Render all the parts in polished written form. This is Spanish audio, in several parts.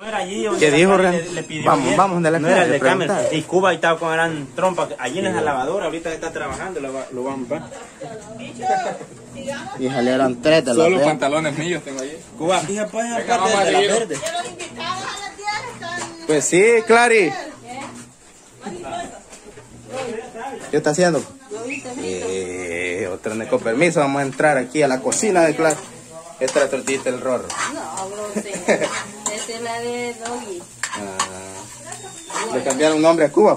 ¿Qué dijo Ren? Le pidió vamos de la no era el de cámara. cámara. Y Cuba ahí estaba con gran trompa. Allí en la lavadora ahorita está trabajando, lo vamos a ver. Y salieron 3 de los Solo pantalones míos tengo allí. Cuba, fíjate pues aparte de la verde. Pues sí, Clary. ¿Qué está haciendo? Otra vez con permiso, vamos a entrar aquí a la cocina de Clary. Esta es la tortillita del Rorro. No, bro, esta es la de Doggy. Le cambiaron nombre a Cuba.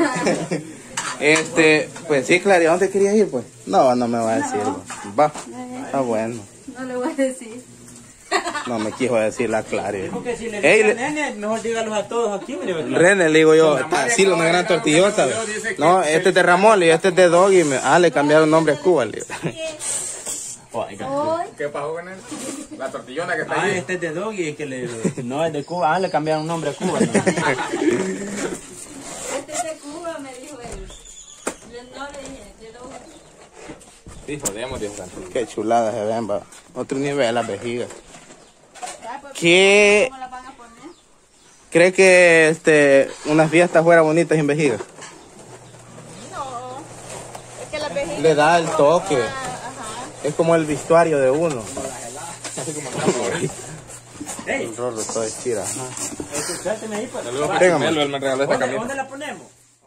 Pues sí, Clary, ¿a dónde querías ir, pues? No me va a decir. Va, está bueno. No le voy a decir. No me quiso decir la Clary. Porque si le dice nene, mejor dígalos a todos aquí. René, le digo yo, así una gran tortillota. No, este es de Ramón y este es de Doggy. Le cambiaron nombre a Cuba. Le digo. ¿Qué pasó con él? La tortillona que está ahí. Este es de Doggy, no es de Cuba. Le cambiaron nombre a Cuba. ¿No? Este es de Cuba, me dijo él. No le dije, de Doggy. Sí, jodemos, Dios santo. Qué chulada se ven, va. Otro nivel las vejigas. ¿Qué? ¿Cómo la van a poner? ¿Cree que unas fiestas fuera bonitas sin vejigas? No, es que la vejiga Le da el toque. Es como el vestuario de uno. El Rorro todo estira. Téngame. Él me regaló esta camisa. ¿Dónde la ponemos?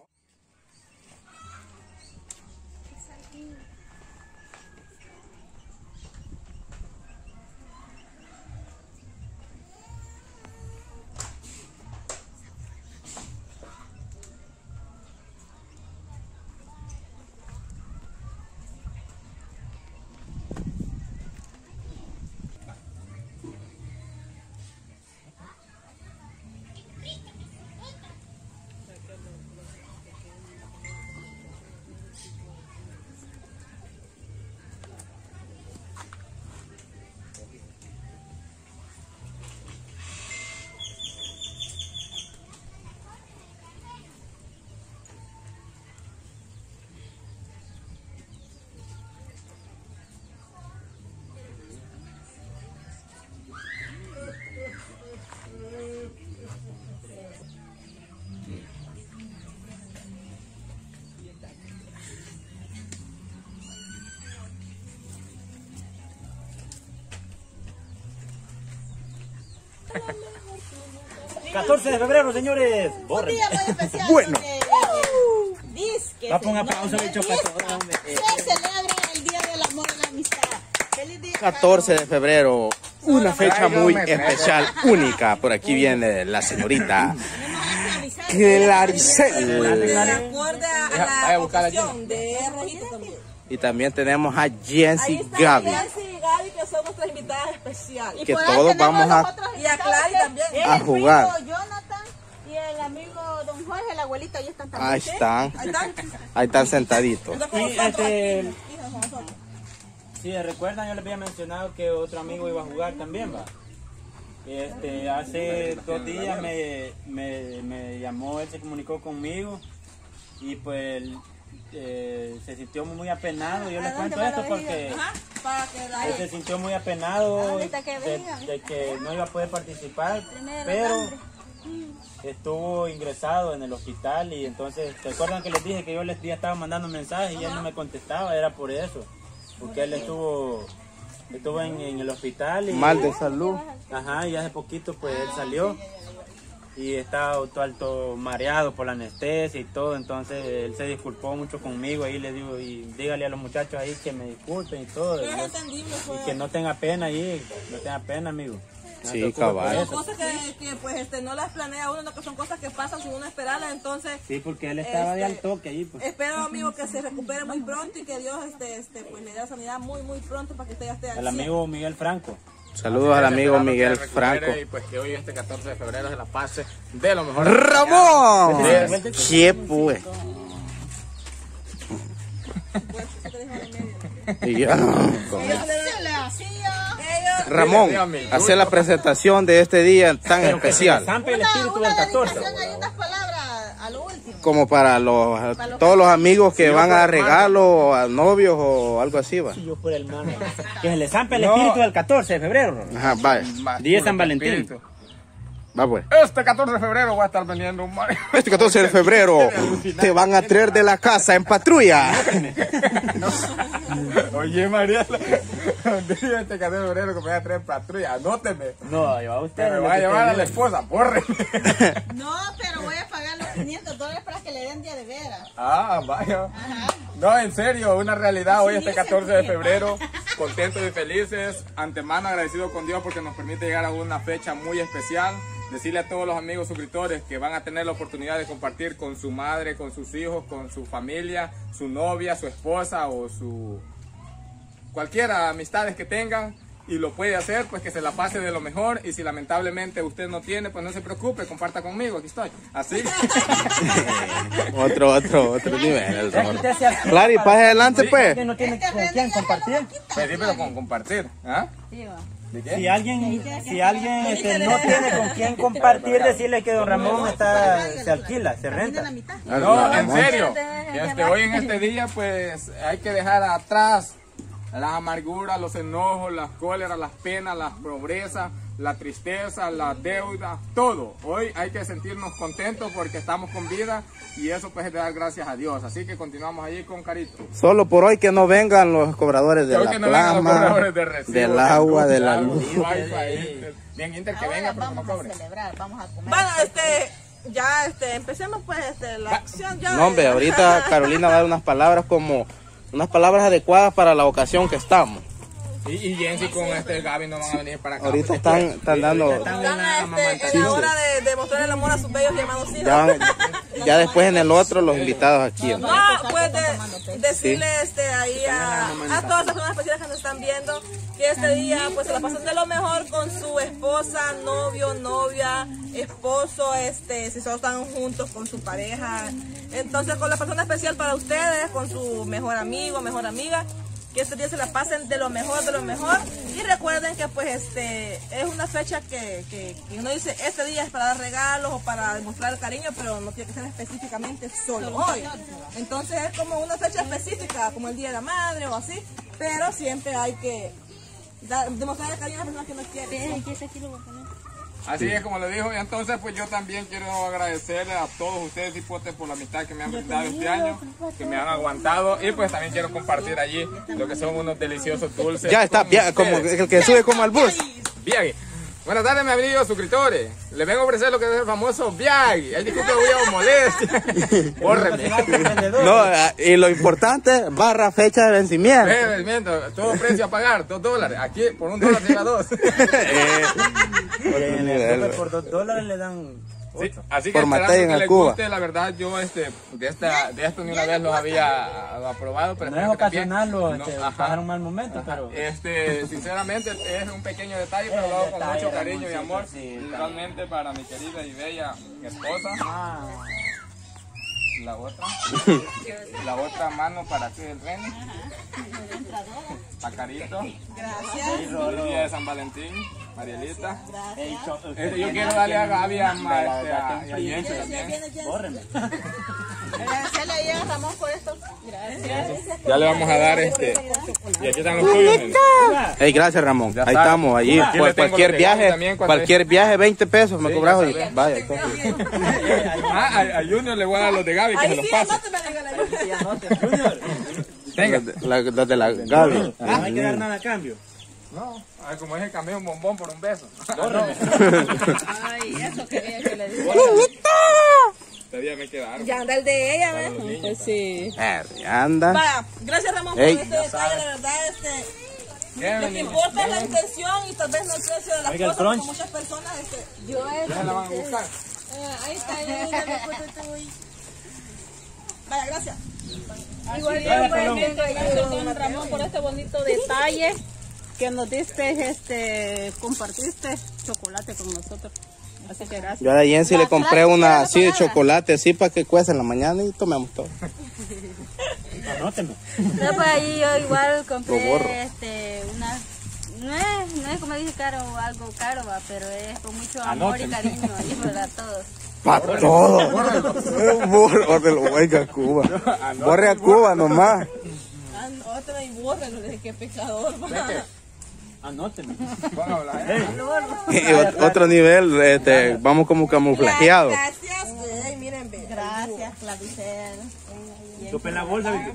¡14 de febrero, señores! Un día muy especial. Bueno. Va a poner pausa, bicho, para todo, hombre. Se celebra el Día del Amor y la Amistad. Feliz día. 14 de febrero, una fecha muy especial, única. Por aquí viene la señorita Claricel. Acorde a la ocasión de Rojito también. Y también tenemos a Jency Ahí está Gaby. Yancy y Gaby, que son nuestras invitadas especiales. Que todos vamos Y a Clary también. a jugar. El primo Jonathan y el amigo Don Jorge, el abuelito, ahí están también. Ahí están. Ahí están. Ahí están sentaditos. Están con Y nosotros. si recuerdan, yo les había mencionado que otro amigo iba a jugar también, va. Hace 2 días me llamó, él se comunicó conmigo y pues se sintió muy apenado. Yo les cuento esto porque él se sintió muy apenado de que no iba a poder participar, pero estuvo ingresado en el hospital. Y entonces, ¿recuerdan que les dije que yo les estaba mandando mensajes y él no me contestaba? Era por eso, porque él estuvo en el hospital y Mal de salud. ajá, y hace poquito pues él salió y estaba todo mareado por la anestesia y todo. Entonces él se disculpó mucho conmigo y le digo, y dígale a los muchachos ahí que me disculpen y todo, y que no tenga pena ahí, no tenga pena, amigo. No Sí, se preocupe cabal. por Son eso. cosas que pues no las planea uno, no, que son cosas que pasan sin uno esperarlas. Entonces Sí, porque él estaba de al toque ahí, pues. espero, amigo, que se recupere muy pronto y que Dios pues le dé la sanidad muy pronto para que usted ya esté al El 100. amigo Miguel Franco. Saludos al amigo Miguel Franco. Y pues que hoy 14 de febrero se la pase de lo mejor. ¡Ramón! ¿Qué pues? Y yo, Ramón, hacer la presentación de este día tan especial. Zampe el espíritu del 14. Hay unas palabras a lo último. Como para todos los amigos que van a regalo, a novios o algo así, va. Sí, yo por el mano. Que se le zampe el espíritu del 14 de febrero. Ajá, vaya. Día de San Valentín. Va pues. Este 14 de febrero voy a estar vendiendo un Mario. Este 14 de febrero te van a traer de la casa en patrulla. Oye, Mariela, este 14 de febrero que me voy a traer en patrulla, anóteme. No, yo a usted. Me va a llevar a la esposa, porre. No, pero voy a pagar los $500 para que le den día de veras. Ah, vaya. No, en serio, una realidad. Hoy este 14 de febrero, contentos y felices. Antemano agradecido con Dios porque nos permite llegar a una fecha muy especial. Decirle a todos los amigos suscriptores que van a tener la oportunidad de compartir con su madre, con sus hijos, con su familia, su novia, su esposa o su cualquier amistades que tengan. Y lo puede hacer, pues que se la pase de lo mejor. Y si lamentablemente usted no tiene, pues no se preocupe, comparta conmigo, aquí estoy. Así. Otro nivel. Claro, y pase adelante, pues. ¿Alguien no tiene con quién compartir? Pues sí, pero con compartir. ¿Ah? ¿De qué? Si alguien no tiene con quién compartir, decirle que don Ramón se alquila, se renta. No, en serio. Hoy en este día, pues hay que dejar atrás las amarguras, los enojos, las cóleras, las penas, las pobrezas, la tristeza, la deuda, todo. Hoy hay que sentirnos contentos porque estamos con vida y eso pues es de dar gracias a Dios. Así que continuamos allí con Carito. Solo por hoy que no vengan los cobradores de la plama, del agua, de la luz. Bien, Inter, que venga, pero no cobre. Vamos a comer. Bueno, ya empecemos pues la acción ya. No, hombre, ahorita Carolina va a dar unas palabras adecuadas para la ocasión que estamos. Y Jensi con Gaby no van a venir para acá. Ahorita están dando. Están en la hora de mostrar el amor a sus bellos y amados hijos. Ya después en el otro los invitados aquí. No, pues decirle ahí a todas las personas especiales que nos están viendo que este día pues se la pasen de lo mejor con su esposa, novio, novia, esposo, si solo están juntos con su pareja. Entonces con la persona especial para ustedes, con su mejor amigo, mejor amiga. Que este día se la pasen de lo mejor y recuerden que pues es una fecha que uno dice este día es para dar regalos o para demostrar cariño, pero no tiene que ser específicamente solo hoy. Entonces es como una fecha específica como el Día de la Madre o así, pero siempre hay que demostrar el cariño a las personas que nos quieren. Así es como le dijo, y entonces pues yo también quiero agradecerle a todos ustedes hipotes por la amistad que me han brindado este año, que me han aguantado y pues también quiero compartir allí lo que son unos deliciosos dulces. Ya está, como el que sube como al bus. Bien. Buenas tardes, mis amigos suscriptores. Les vengo a ofrecer lo que es el famoso Viag. Ay, disculpe, voy a molestia. Bórreme. No, y lo importante, barra fecha de vencimiento. Todo precio a pagar, $2. Aquí por $1 llega 2. Por $2 le dan. Sí, así que esperando que les guste, la verdad yo de esto ni una vez los había aprobado, pero no es ocasionarlo, pasar un mal momento, pero sinceramente es un pequeño detalle, pero lo hago con mucho cariño y amor, realmente para mi querida y bella esposa. La otra mano para ti el Reni, a Carito, gracias. El día de San Valentín, Marielita. Yo quiero darle a Gaby a Jensi también. Bórreme. Agradecerle ahí a Ramón por esto. Gracias. Ya le vamos a dar y aquí están los tuyos. Hey, gracias Ramón, ahí estamos, allí. Cualquier viaje, 20 pesos me cobras hoy. Vaya. A Junior le voy a dar los de Gaby que se los pase. Venga, los de la Gaby. No hay que dar nada a cambio. No, como es el cambio un bombón por un beso. Ay, eso quería que le dijera. Este día me quedaron. Ya anda el de ella, ¿ves? Pues sí. Anda. Vaya, gracias Ramón por este detalle, de verdad, lo que importa es la intención y tal vez no el precio de las cosas, porque muchas personas, ¿Ya la van a buscar? Ahí está, vaya, gracias. Igual yo don Ramón por este bonito detalle que nos diste, compartiste chocolate con nosotros. Así que gracias. Yo a Jensi le compré una así de chocolate, así para que cueste en la mañana y tomemos todo. Anóteme. No, pues ahí yo igual compré una, no es como dice caro o algo caro, pero es con mucho amor y cariño ahí para todos. Para todo. Borre a Cuba. Borre a Cuba nomás. Otra y borre, qué pecador. Anótenme. Otro nivel, vamos como camuflajeados. Gracias. Miren, Gracias, Clavicel. Chupen la bolsa, Vicky.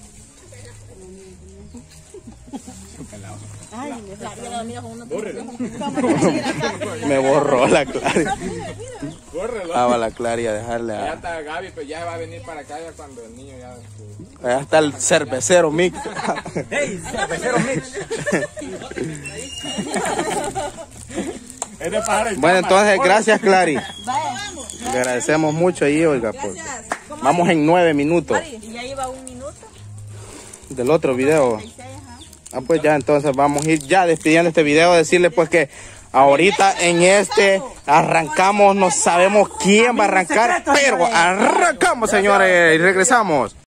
Ay, Me borró la Claria. Córrelo. Va la Claria a dejarle Ya a... está Gaby, pues ya va a venir para acá ya cuando el niño ya... Allá está el cervecero mix. ¡Hey, cervecero mix! Bueno, entonces, gracias, Clary. Le agradecemos mucho ahí, oiga. Porque vamos en 9 minutos. Y ya iba 1 minuto. Del otro video. Pues ya entonces vamos a ir ya despidiendo este video. Decirle pues que ahorita en este arrancamos. No sabemos quién va a arrancar, pero arrancamos, señores, y regresamos.